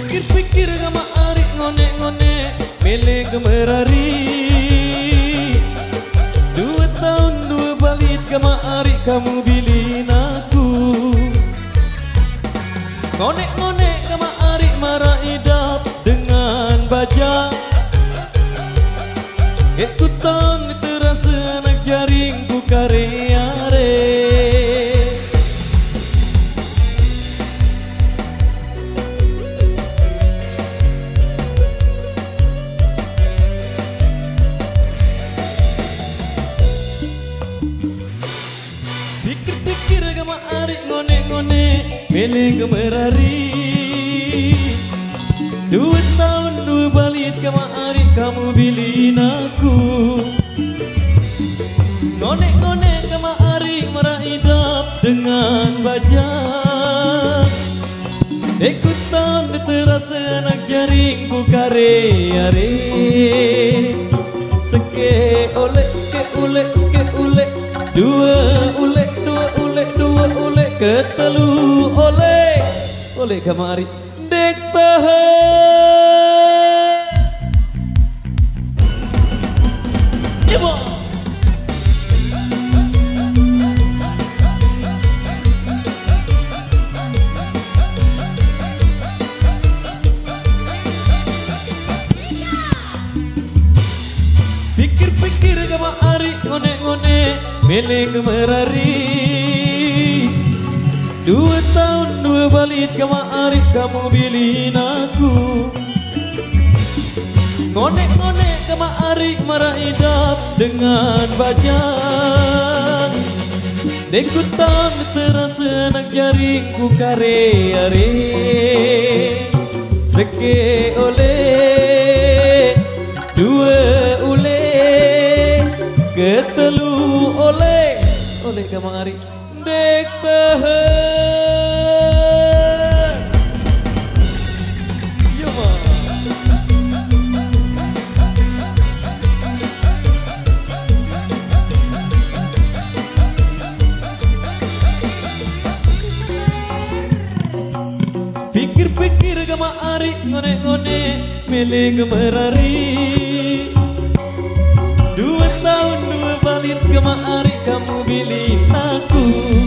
Pikir-pikir kama ari ngone-ngone mele gemerari. 2 tahun 2 balit kama ari kamu bilin aku. Ngone-ngone kama ari marah idap dengan baja. Ikutan terasa nak jaring ku kare-are. Pikir-pikir kama ari ngone-ngone mele gemerari. 2 tahun 2 balit kama ari kamu bilin aku. Ngone-ngone kama ari marah idap dengan bajak. Ikutan terasa nak jaring ku kare-are. Seke oleh, seke ule, seke ule. 2 ule, 2 ule, 2 ule. Ketelu oleh, oleh kama ari dek tahan. Ibu pikir-pikir kama ari ngone-ngone mele gemerari. 2 tahun 2 balit kama ari kamu bilin aku. Ngone-ngone kama ari marah idap dengan bajak. Dekutan terasa nak jaring ku kare-are. Seke oleh, 2 ule. Ketelu oleh, oleh kama ari dek tahan. Yo ma. Pikir-pikir kama ari ngone-ngone mele gemerari. 2 tahun 2 balit kama ari kamu bilin aku.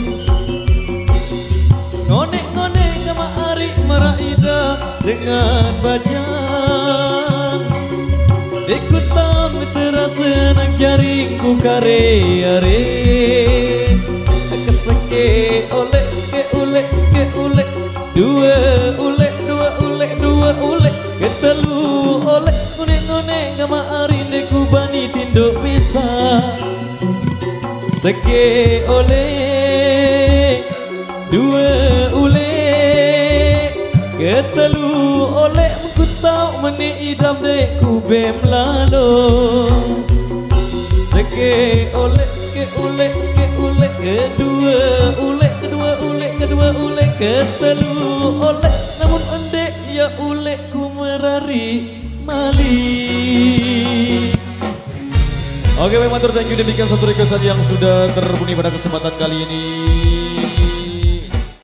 Ngone-ngone kama ari marah ida dengan bajak. Ikutan terasa nak jaring ku kare-are. Keseke oleh, seke ule, seke ule. 2 ule, 2 ule, 2 ule. Ketelu oleh, ngone-ngone kama ari deku bani tinduk bisa. Seke oleh, 2 ule. Ketelu oleh ku tau meni idam deku bem lalo. Seke oleh, seke ule, seke ule. 2 ule, 2 ule, 2 ule. Ketelu oleh namun endek ya ule ku merari mali. Oke, baik matur, thank you. Demikian satu requestan yang sudah terbunyi pada kesempatan kali ini.